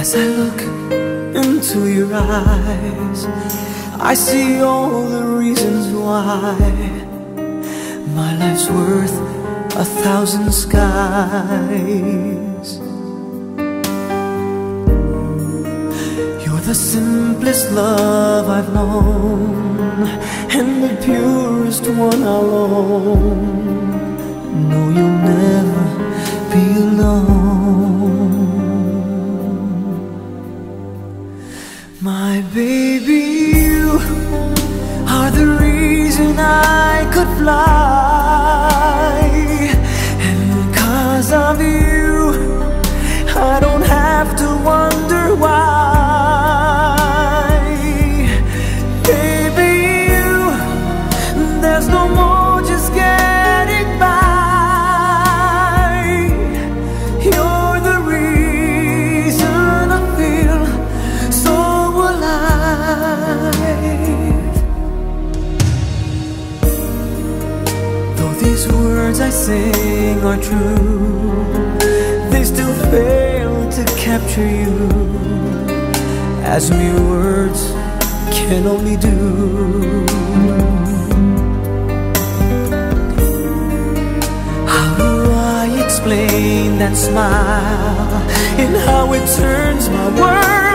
As I look into your eyes, I see all the reasons why my life's worth 1,000 skies. You're the simplest love I've known, and the purest one I'll own. No, you'll never be alone. My baby, you are the reason I could fly, and because of you, I don't have to wonder why. Baby, you, there's no more just getting by. You're the reason I feel so alive. Though these words I sing are true, they still fail to capture you, as mere words can only do. How do I explain that smile and how it turns my world